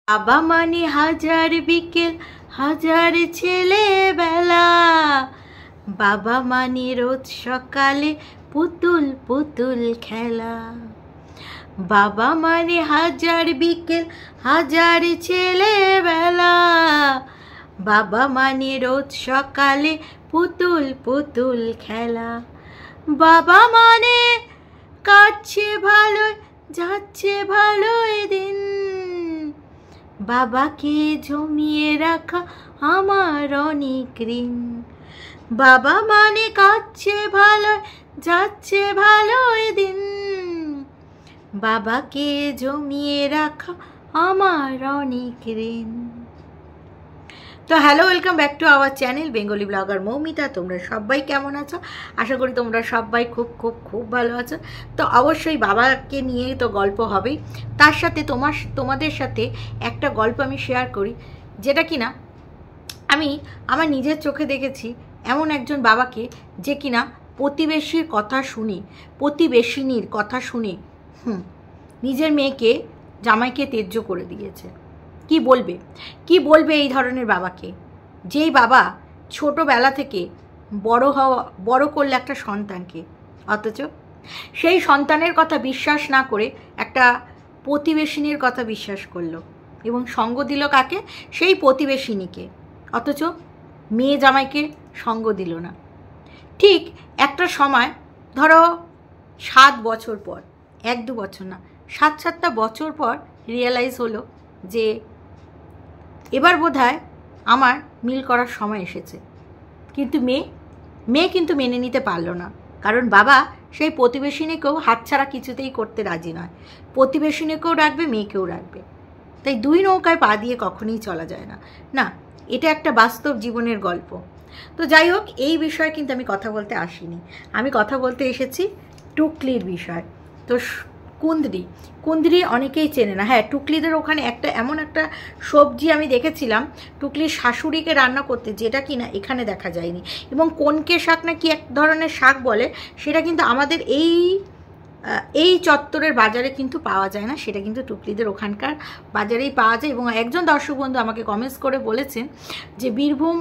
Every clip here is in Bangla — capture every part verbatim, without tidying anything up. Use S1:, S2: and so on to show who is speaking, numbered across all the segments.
S1: বাবা মানে হাজার বিকেল হাজার ছেলেবেলা, বাবা মানে রোজ সকালে পুতুল পুতুল খেলা। বাবা মানে হাজার বিকেল হাজার ছেলেবেলা, বাবা মানে রোজ সকালে পুতুল পুতুল খেলা। বাবা মানে কাটছে ভালো যাচ্ছে ভালো দিন, বাবাকে জমিয়ে রাখা আমার অনেক ঋণ। বাবা মানে কাটছে ভালো যাচ্ছে ভালো দিন, বাবাকে জমিয়ে রাখা আমার অনেক ঋণ। তো hello, welcome back to our channel Bengali blogger Moumita. তোমরা সবাই কেমন আছো? আশা করি তোমরা সবাই খুব খুব খুব ভালো আছো। তো অবশ্যই বাবাকে নিয়ে তো গল্প হবেই, তার সাথে তোমার তোমাদের সাথে একটা গল্প আমি শেয়ার করি, যেটা কিনা আমি আমার নিজের চোখে দেখেছি। এমন একজন বাবাকে যে কিনা প্রতিবেশীর কথা শুনি, প্রতিবেশিনীর কথা শুনে হুম নিজের মেয়েকে জামাইকে ত্যায্য করে দিয়েছে। কি বলবে কি বলবে এই ধরনের বাবাকে, যেই বাবা ছোটোবেলা থেকে বড় হওয়া বড় করলে একটা সন্তানকে, অথচ সেই সন্তানের কথা বিশ্বাস না করে একটা প্রতিবেশিনীর কথা বিশ্বাস করলো এবং সঙ্গ দিল কাকে? সেই প্রতিবেশিনীকে, অথচ মেয়ে জামাইকে সঙ্গ দিল না। ঠিক একটা সময় ধরো সাত বছর পর, এক দু বছর না, সাত সাতটা বছর পর রিয়েলাইজ হলো যে এবার বোধহয় আমার মিল করার সময় এসেছে। কিন্তু মেয়ে মেয়ে কিন্তু মেনে নিতে পারলো না, কারণ বাবা সেই প্রতিবেশিনীকেও হাতছাড়া কিছুতেই করতে রাজি নয়। প্রতিবেশিনীকেও রাখবে, মেয়েকেও রাখবে। তাই দুই নৌকায় পা দিয়ে কখনোই চলা যায় না। না, এটা একটা বাস্তব জীবনের গল্প। তো যাই হোক, এই বিষয়ে কিন্তু আমি কথা বলতে আসিনি। আমি কথা বলতে এসেছি টুকলির বিষয়। তো কুঁদরি কুঁদরি অনেকেই চেনে না। হ্যাঁ, টুকলিদের ওখানে একটা এমন একটা সবজি আমি দেখেছিলাম টুকলির শাশুড়িকে রান্না করতে, যেটা কিনা এখানে দেখা যায়নি। এবং কনকে শাক না কি এক ধরনের শাক বলে, সেটা কিন্তু আমাদের এই এই চত্বরের বাজারে কিন্তু পাওয়া যায় না, সেটা কিন্তু টুকলিদের ওখানকার বাজারেই পাওয়া যায়। এবং একজন দর্শক বন্ধু আমাকে কমেন্টস করে বলেছেন যে বীরভূম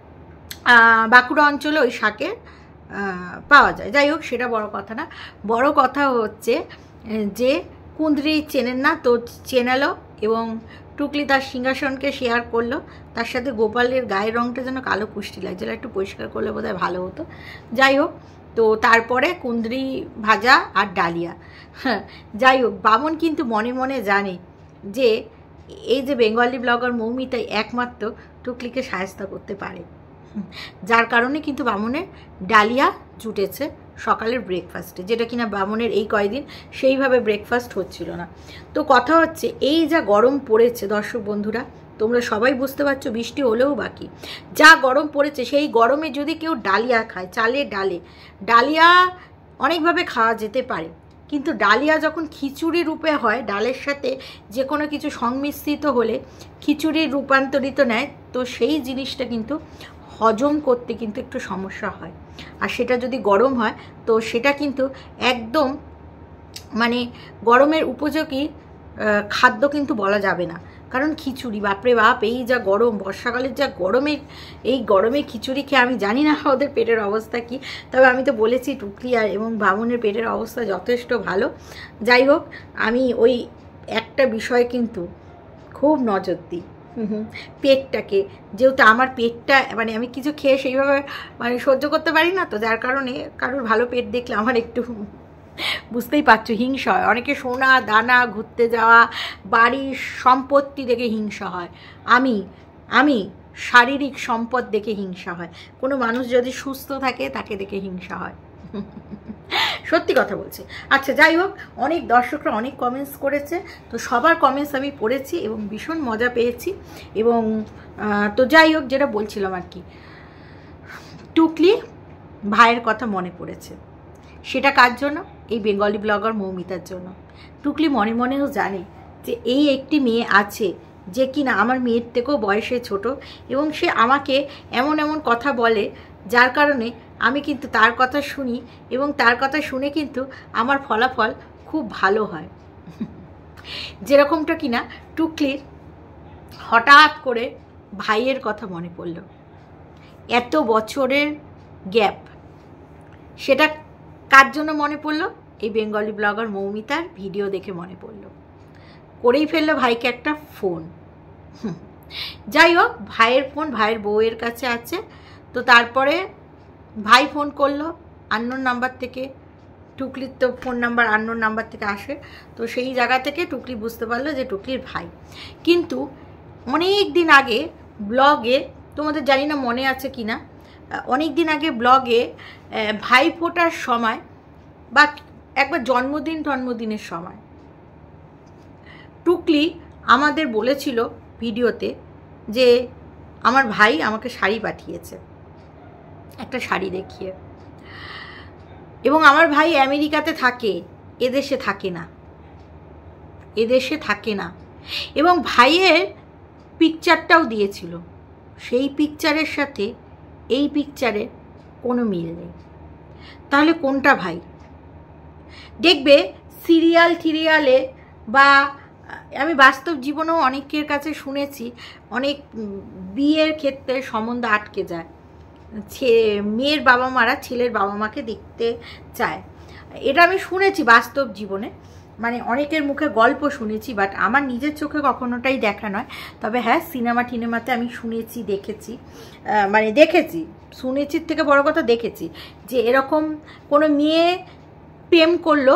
S1: বাঁকুড়া অঞ্চলে ওই শাকের পাওয়া যায়। যাই হোক, সেটা বড় কথা না। বড় কথা হচ্ছে যে কুঁদরি চেনেন না, তো চেনালো এবং টুকলি তার সিংহাসনকে শেয়ার করলো। তার সাথে গোপালের গায়ের রঙটা যেন কালো কুষ্টি লাগছিল, একটু পরিষ্কার করলে বোধহয় ভালো হতো। যাই হোক, তো তারপরে কুঁদরি ভাজা আর ডালিয়া। হ্যাঁ, যাই হোক, বামন কিন্তু মনে মনে জানে যে এই যে বেঙ্গলি ব্লগার মৌমিতাই একমাত্র টুকলিকে সাহায্য করতে পারে, যার কারণে কিন্তু বামনের ডালিয়া জুটেছে সকালের ব্রেকফাস্টে, যেটা কিনা বামনের এই কয়দিন সেইভাবে ব্রেকফাস্ট হচ্ছিল না। তো কথা হচ্ছে, এই যা গরম পড়েছে দর্শক বন্ধুরা, তোমরা সবাই বুঝতে পারছো, বৃষ্টি হলেও বাকি যা গরম পড়েছে, সেই গরমে যদি কেউ ডালিয়া খায়, চালের ডালে, ডালিয়া অনেকভাবে খাওয়া যেতে পারে, কিন্তু ডালিয়া যখন খিচুড়ি রূপে হয়, ডালের সাথে যে কোনো কিছু সংমিশ্রিত হলে খিচুড়ির রূপান্তরিত নেয়, তো সেই জিনিসটা কিন্তু হজম করতে কিন্তু একটু সমস্যা হয়। আর সেটা যদি গরম হয়, তো সেটা কিন্তু একদম মানে গরমের উপযোগী খাদ্য কিন্তু বলা যাবে না। কারণ খিচুড়ি, বাপরে বাপ, এই যা গরম, বর্ষাকালের যা গরমে, এই গরমে খিচুড়ি খেয়ে আমি জানি না ওদের পেটের অবস্থা কি। তবে আমি তো বলেছি টুকলি আর এবং বামনের পেটের অবস্থা যথেষ্ট ভালো। যাই হোক, আমি ওই একটা বিষয় কিন্তু খুব নজর দিই, পেটটাকে। যেহেতু আমার পেটটা মানে আমি কিছু খেয়ে সেইভাবে মানে সহ্য করতে পারি না, তো যার কারণে কারোর ভালো পেট দেখলে আমার একটু বুঝতেই পারছো হিংসা হয়। অনেকে সোনা দানা, ঘুরতে যাওয়া, বাড়ির সম্পত্তি দেখে হিংসা হয়। আমি আমি শারীরিক সম্পদ দেখে হিংসা হয়। কোনো মানুষ যদি সুস্থ থাকে তাকে দেখে হিংসা হয়, সত্যি কথা বলছি। আচ্ছা, যাই হোক, অনেক দর্শকরা অনেক কমেন্টস করেছে, তো সবার কমেন্টস আমি পড়েছি এবং ভীষণ মজা পেয়েছি। এবং তো যাই হোক, যেটা বলছিলাম আর কি, টুকলি ভাইয়ের কথা মনে পড়েছে। সেটা কার জন্য? এই বেঙ্গলি ব্লগার মৌমিতার জন্য। টুকলি মনে মনেও জানে যে এই একটি মেয়ে আছে যে কিনা আমার মেয়ের থেকেও বয়সে ছোট, এবং সে আমাকে এমন এমন কথা বলে, যার কারণে আমি কিন্তু তার কথা শুনি এবং তার কথা শুনে কিন্তু আমার ফলাফল খুব ভালো হয়। যেরকমটা কিনা টুকলির হঠাৎ করে ভাইয়ের কথা মনে পড়ল। এত বছরের গ্যাপ, সেটা কার জন্য মনে পড়লো? এই বেঙ্গলি ব্লগার মৌমিতার ভিডিও দেখে মনে পড়লো। করেই ফেললো ভাইকে একটা ফোন। যাই হোক, ভাইয়ের ফোন ভাইয়ের বউয়ের কাছে আছে। তো তারপরে ভাই ফোন করলো আননোন নাম্বার থেকে। টুকলির তো ফোন নাম্বার আননোন নাম্বার থেকে আসে, তো সেই জায়গা থেকে টুকলি বুঝতে পারলো যে টুকলির ভাই। কিন্তু অনেক দিন আগে ব্লগে, তোমাদের জানি না মনে আছে কি না, অনেক দিন আগে ব্লগে ভাই ফোটার সময় বা একবার জন্মদিন জন্মদিনের সময় টুকলি আমাদের বলেছিল ভিডিওতে যে আমার ভাই আমাকে শাড়ি পাঠিয়েছে, একটা শাড়ি দেখিয়ে। এবং আমার ভাই আমেরিকাতে থাকে, এদেশে থাকে না, এদেশে থাকে না। এবং ভাইয়ের পিকচারটাও দিয়েছিল, সেই পিকচারের সাথে এই পিকচারের কোনো মিল নেই। তাহলে কোনটা ভাই? দেখবে সিরিয়াল টিরিয়ালে বা আমি বাস্তব জীবনেও অনেকের কাছে শুনেছি, অনেক বিয়ের ক্ষেত্রে সম্বন্ধ আটকে যায়, মেয়ের বাবা মারা ছেলের বাবা মাকে দেখতে চায়। এটা আমি শুনেছি বাস্তব জীবনে, মানে অনেকের মুখে গল্প শুনেছি, বাট আমার নিজের চোখে কখনোটাই দেখা নয়। তবে হ্যাঁ, সিনেমা টিনেমাতে আমি শুনেছি, দেখেছি, মানে দেখেছি, শুনেছির থেকে বড় কথা দেখেছি যে এরকম কোনো মেয়ে প্রেম করলো,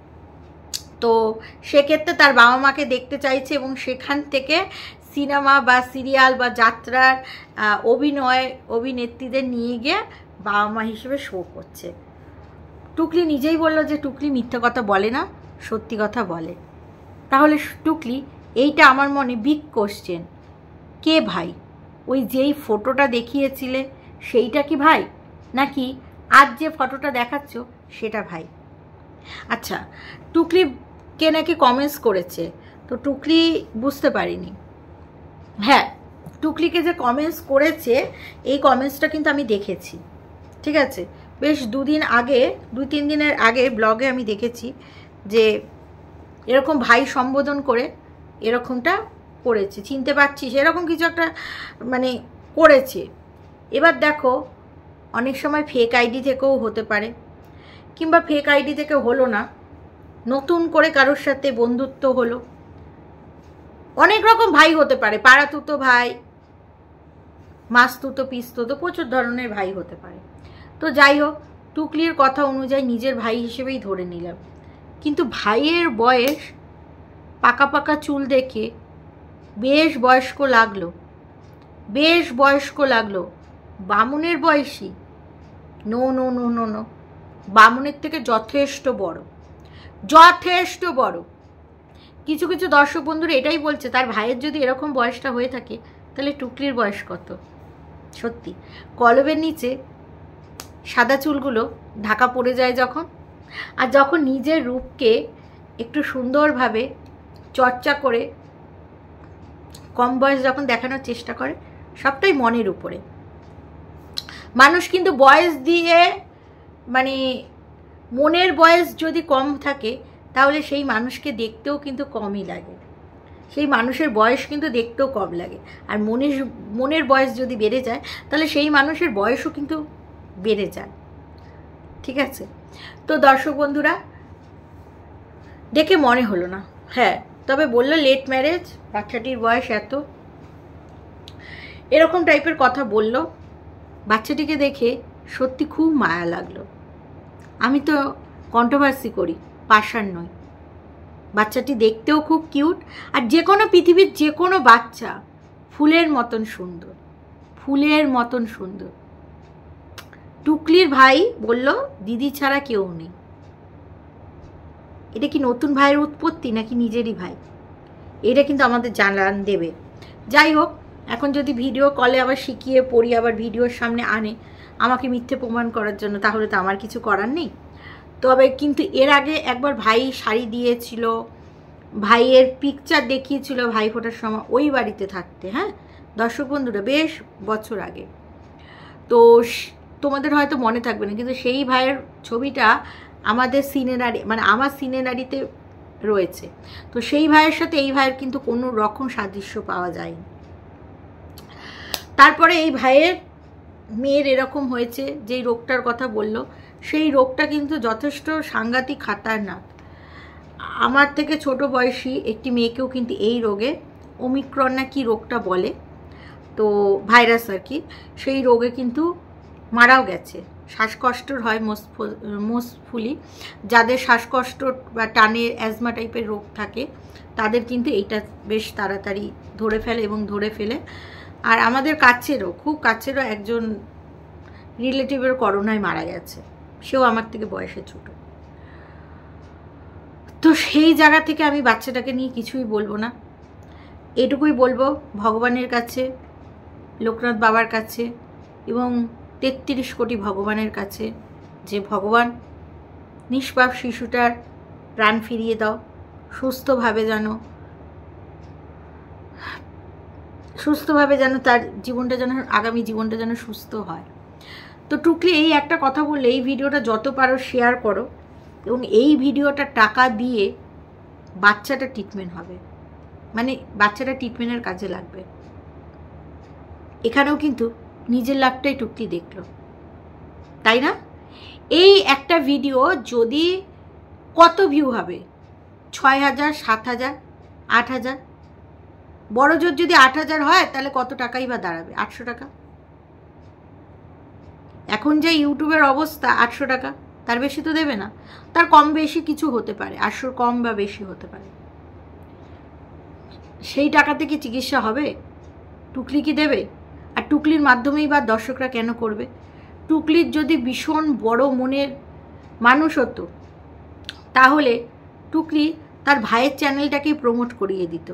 S1: তো সেক্ষেত্রে তার বাবা মাকে দেখতে চাইছে এবং সেখান থেকে সিনেমা বা সিরিয়াল বা যাত্রার অভিনয় অভিনেত্রীদের নিয়ে গিয়ে বাবা মা হিসেবে শো করছে। টুকলি নিজেই বলল যে টুকলি মিথ্যা কথা বলে না, সত্যি কথা বলে। তাহলে টুকলি, এইটা আমার মনে বিগ কোশ্চেন, কে ভাই? ওই যেই ফটোটা দেখিয়েছিলে সেইটা কি ভাই, নাকি আজ যে ফটোটা দেখাচ্ছ সেটা ভাই? আচ্ছা, টুকলিকে নাকি কমেন্টস করেছে, তো টুকলি বুঝতে পারিনি। হ্যাঁ, টুকলিকে যে কমেন্টস করেছে এই কমেন্টসটা কিন্তু আমি দেখেছি, ঠিক আছে? বেশ দুদিন আগে, দুই তিন দিনের আগে ব্লগে আমি দেখেছি যে এরকম ভাই সম্বোধন করে এরকমটা করেছে, চিনতে পারছিস, এরকম কিছু একটা মানে করেছে। এবার দেখো, অনেক সময় ফেক আইডি থেকেও হতে পারে, কিংবা ফেক আইডি থেকে হলো না, নতুন করে কারোর সাথে বন্ধুত্ব হলো, অনেক রকম ভাই হতে পারে, পাড়াতুতো ভাই, মাস্তুতো পিস্তুতো, প্রচুর ধরনের ভাই হতে পারে। তো যাই হোক, টুকলির কথা অনুযায়ী নিজের ভাই হিসেবেই ধরে নিলাম। কিন্তু ভাইয়ের বয়স, পাকা পাকা চুল দেখে বেশ বয়স্ক লাগলো, বেশ বয়স্ক লাগলো। বামুনের বয়সী? No no no no no, বামুনের থেকে যথেষ্ট বড়, যথেষ্ট বড়। কিছু কিছু দর্শক বন্ধুরা এটাই বলছে, তার ভাইয়ের যদি এরকম বয়সটা হয়ে থাকে তাহলে টুকলির বয়স কত? সত্যি, কলবের নিচে সাদা চুলগুলো ঢাকা পড়ে যায় যখন, আর যখন নিজের রূপকে একটু সুন্দরভাবে চর্চা করে কম বয়স যখন দেখানোর চেষ্টা করে, সবটাই মনের উপরে। মানুষ কিন্তু বয়স দিয়ে, মানে মনের বয়স যদি কম থাকে তাহলে সেই মানুষকে দেখতেও কিন্তু কমই লাগে, সেই মানুষের বয়স কিন্তু দেখতেও কম লাগে। আর মনের মনের বয়স যদি বেড়ে যায় তাহলে সেই মানুষের বয়সও কিন্তু বেড়ে যায়, ঠিক আছে? তো দর্শক বন্ধুরা, দেখে মনে হলো না, হ্যাঁ, তবে বললো লেট ম্যারেজ, বাচ্চাটির বয়স এত, এরকম টাইপের কথা বলল। বাচ্চাটিকে দেখে সত্যি খুব মায়া লাগলো। আমি তো কন্ট্রোভার্সি করি, পাষাণ নই। বাচ্চাটি দেখতেও খুব কিউট, আর যে কোনো পৃথিবীর যে কোনো বাচ্চা ফুলের মতন সুন্দর, ফুলের মতন সুন্দর। টুকলির ভাই বলল দিদি ছাড়া কেউ নেই। এটা কি নতুন ভাইয়ের উৎপত্তি নাকি নিজেরই ভাই? এটা কিন্তু আমাদের জানান দেবে। যাই হোক, এখন যদি ভিডিও কলে আবার শিখিয়ে পড়ি, আবার ভিডিওর সামনে আনে আমাকে মিথ্যে প্রমাণ করার জন্য, তাহলে তো আমার কিছু করার নেই। তবে কিন্তু এর আগে একবার ভাই শাড়ি দিয়েছিল, ভাইয়ের পিকচার দেখিয়েছিল ভাই ফোটার সময় ওই বাড়িতে থাকতে, হ্যাঁ দর্শক বন্ধুরা, বেশ বছর আগে। তো তোমাদের হয়তো মনে থাকবে না, কিন্তু সেই ভাইয়ের ছবিটা আমাদের সিনেনারি, মানে আমার সিনেনারিতে রয়েছে। তো সেই ভাইয়ের সাথে এই ভাইয়ের কিন্তু কোনো রকম সাদৃশ্য পাওয়া যায়নি। তারপরে এই ভাইয়ের মেয়ের এরকম হয়েছে, যেই রোগটার কথা বলল, সেই রোগটা কিন্তু যথেষ্ট সাংঘাতিক খাতারনাক। আমার থেকে ছোট বয়সী একটি মেয়েকেও কিন্তু এই রোগে, ওমিক্রন না কি রোগটা বলে, তো ভাইরাস আর কি, সেই রোগে কিন্তু মারাও গেছে। শ্বাসকষ্টর হয় মোস্টফুলি, যাদের শ্বাসকষ্ট বা টানের অ্যাজমা টাইপের রোগ থাকে তাদের কিন্তু এইটা বেশ তাড়াতাড়ি ধরে ফেলে এবং ধরে ফেলে। আর আমাদের কাছেরও, খুব কাছেরও একজন রিলেটিভের করোনায় মারা গেছে, সেও আমার থেকে বয়সে ছোট। তো সেই জায়গা থেকে আমি বাচ্চাটাকে নিয়ে কিছুই বলবো না, এটুকুই বলবো ভগবানের কাছে, লোকনাথ বাবার কাছে এবং তেত্রিশ কোটি ভগবানের কাছে, যে ভগবান নিষ্পাপ শিশুটার প্রাণ ফিরিয়ে দাও, সুস্থভাবে যেন সুস্থভাবে যেন তার জীবনটা যেন, আগামী জীবনটা যেন সুস্থ হয়। তো টুকলি এই একটা কথা বললে, এই ভিডিওটা যত পারো শেয়ার করো এবং এই ভিডিওটা টাকা দিয়ে বাচ্চাটা ট্রিটমেন্ট হবে, মানে বাচ্চাটা ট্রিটমেন্টের কাজে লাগবে। এখানেও কিন্তু নিজের লাভটাই টুকলি দেখলো, তাই না? এই একটা ভিডিও যদি কত ভিউ হবে, ছয় হাজার, সাত হাজার, আট হাজার, বড় জোর যদি আট হাজার হয় তাহলে কত টাকাই বা দাঁড়াবে? আটশো টাকা। এখন যে ইউটিউবের অবস্থা, আটশো টাকা, তার বেশি তো দেবে না, তার কম বেশি কিছু হতে পারে, আটশোর কম বা বেশি হতে পারে। সেই টাকাতে কি চিকিৎসা হবে? টুকলি কি দেবে? আর টুকলির মাধ্যমেই বা দর্শকরা কেন করবে? টুকলির যদি ভীষণ বড় মনের মানুষ হতো তাহলে টুকলি তার ভাইয়ের চ্যানেলটাকেই প্রমোট করিয়ে দিত।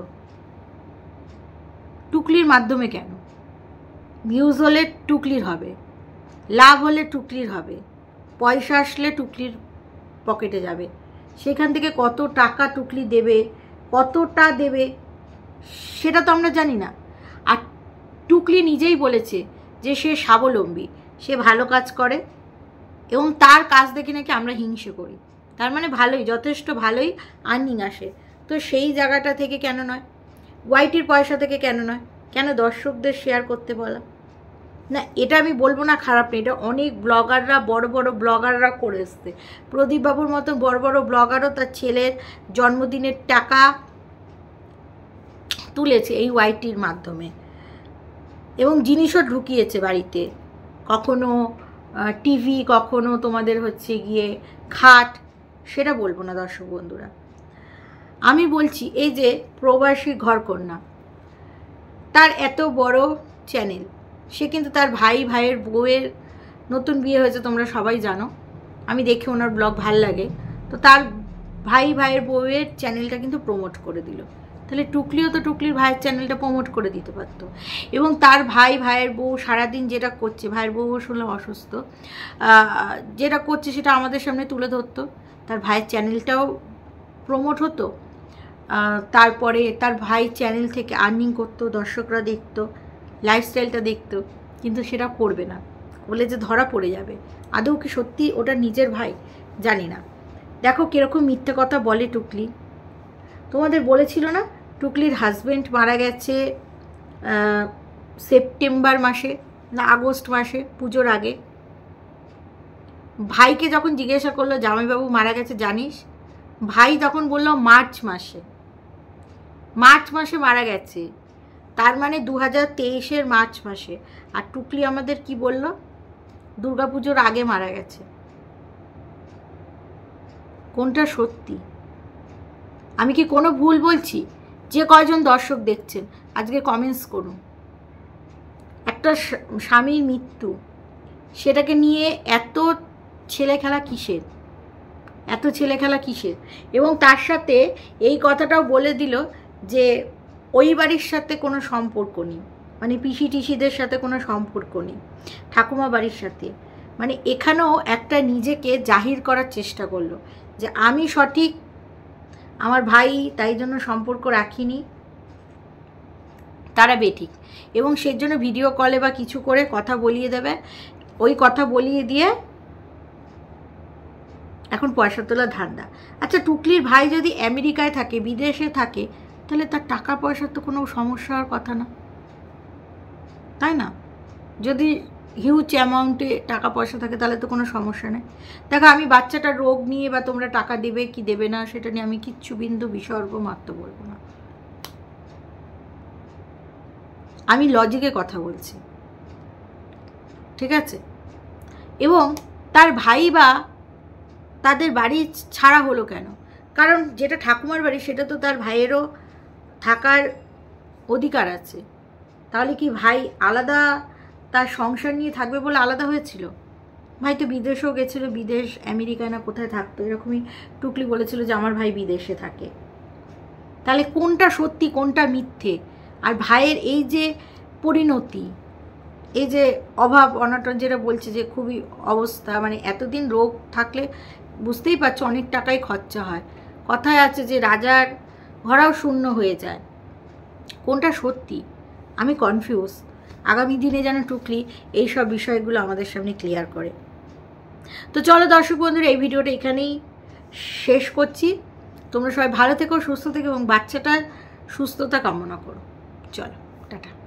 S1: টুকলির মাধ্যমে কেন? ভিউজ হলে টুকলির হবে, লাভ হলে টুকলির হবে, পয়সা আসলে টুকলির পকেটে যাবে, সেখান থেকে কত টাকা টুকলি দেবে, কতটা দেবে সেটা তো আমরা জানি না। আর টুকলি নিজেই বলেছে যে সে স্বাবলম্বী, সে ভালো কাজ করে এবং তার কাজ দেখে নাকি আমরা হিংসে করি। তার মানে ভালোই, যথেষ্ট ভালোই আর্নিং আসে। তো সেই জায়গাটা থেকে কেন নয়? ওয়াইটির পয়সা থেকে কেন নয়? কেন দর্শকদের শেয়ার করতে বলা? না, এটা আমি বলবো না খারাপ নেই, এটা অনেক ব্লগাররা, বড় বড় ব্লগাররা করে এসছে। প্রদীপবাবুর মতন বড় বড় ব্লগারও তার ছেলের জন্মদিনের টাকা তুলেছে এই ওয়াইটির মাধ্যমে এবং জিনিসও ঢুকিয়েছে বাড়িতে, কখনো টিভি, কখনো তোমাদের হচ্ছে গিয়ে খাট, সেটা বলবো না দর্শক বন্ধুরা। আমি বলছি এই যে প্রবাসী ঘরকন্যা, তার এত বড় চ্যানেল, সে কিন্তু তার ভাই ভাইয়ের বউয়ের নতুন বিয়ে হয়েছে, তোমরা সবাই জানো, আমি দেখে ওনার ব্লগ ভাল লাগে, তো তার ভাই ভাইয়ের বউয়ের চ্যানেলটা কিন্তু প্রমোট করে দিল। তাহলে টুকলিও তো টুকলির ভাইয়ের চ্যানেলটা প্রমোট করে দিতে পারতো এবং তার ভাই ভাইয়ের বউ সারাদিন যেটা করছে, ভাইয়ের বউ শুনলাম অসুস্থ, যেটা করছে সেটা আমাদের সামনে তুলে ধরতো, তার ভাইয়ের চ্যানেলটাও প্রমোট হতো, তারপরে তার ভাই চ্যানেল থেকে আর্নিং করতো, দর্শকরা দেখতো, লাইফস্টাইলটা দেখতো, কিন্তু সেটা করবে না, বলে যে ধরা পড়ে যাবে। আদৌ কি সত্যি ওটা নিজের ভাই? জানি না। দেখো কীরকম মিথ্যে কথা বলে টুকলি। তোমাদের বলেছিল না টুকলির হাজব্যান্ড মারা গেছে সেপ্টেম্বর মাসে না আগস্ট মাসে, পুজোর আগে। ভাইকে যখন জিজ্ঞাসা করলো জামাইবাবু মারা গেছে জানিস, ভাই তখন বলল মার্চ মাসে, মার্চ মাসে মারা গেছে, তার মানে দু হাজার তেইশের মার্চ মাসে। আর টুকলি আমাদের কি বলল? দুর্গাপুজোর আগে মারা গেছে। কোনটা সত্যি? আমি কি কোনো ভুল বলছি? যে কয়জন দর্শক দেখছেন আজকে কমেন্টস করুন। একটা স্বামীর মৃত্যু, সেটাকে নিয়ে এত ছেলে খেলা কিসের? এত ছেলে খেলা কিসের? এবং তার সাথে এই কথাটাও বলে দিল যে ওই বাড়ির সাথে কোনো সম্পর্ক নেই, মানে পিসি টিসিদের সাথে কোনো সম্পর্ক নেই, ঠাকুমা বাড়ির সাথে। মানে এখানেও একটা নিজেকে জাহির করার চেষ্টা করলো যে আমি সঠিক, আমার ভাই তাই জন্য সম্পর্ক রাখিনি, তারা বেঠিক, এবং সেই জন্য ভিডিও কলে বা কিছু করে কথা বলিয়ে দেবে, ওই কথা বলিয়ে দিয়ে এখন পয়সা তোলা ধান্দা। আচ্ছা, টুকলির ভাই যদি আমেরিকায় থাকে, বিদেশে থাকে, তাহলে তার টাকা পয়সার তো কোনো সমস্যা হওয়ার কথা না, তাই না? যদি হিউজ অ্যামাউন্টে টাকা পয়সা থাকে তাহলে তো কোনো সমস্যা নেই। দেখো, আমি বাচ্চাটার রোগ নিয়ে বা তোমরা টাকা দেবে কি দেবে না সেটা নিয়ে আমি কিচ্ছু বিন্দু বিসর্গ মাত্র বলবো না। আমি লজিকে কথা বলছি, ঠিক আছে? এবং তার ভাই বা তাদের বাড়ি ছাড়া হলো কেন? কারণ যেটা ঠাকুমার বাড়ি সেটা তো তার ভাইয়েরও থাকার অধিকার আছে। তাহলে কি ভাই আলাদা তার সংসার নিয়ে থাকবে বলে আলাদা হয়েছিল? ভাই তো বিদেশেও গেছিলো, বিদেশ আমেরিকা না কোথায় থাকতো, এরকমই টুকলি বলেছিল যে আমার ভাই বিদেশে থাকে। তাহলে কোনটা সত্যি কোনটা মিথ্যে? আর ভাইয়ের এই যে পরিণতি, এই যে অভাব অনটন, যেটা বলছে যে খুবই অবস্থা, মানে এতদিন রোগ থাকলে বুঝতেই পারছো অনেক টাকাই খরচা হয়। কথায় আছে যে রাজার ঘোড়াও শূন্য হয়ে যায়। কোনটা সত্যি আমি কনফিউজ। আগামী দিনে যেন টুকলি এই সব বিষয়গুলো আমাদের সামনে ক্লিয়ার করে। তো চলো দর্শক বন্ধুরা, এই ভিডিওটা এখানেই শেষ করছি। তোমরা সবাই ভালো থেকো, সুস্থ থেকো এবং বাচ্চাটার সুস্থতা কামনা করো। চলো, টাটা।